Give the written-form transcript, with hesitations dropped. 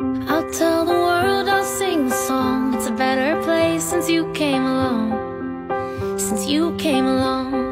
I'll tell the world, I'll sing the song. It's a better place since you came along. Since you came along.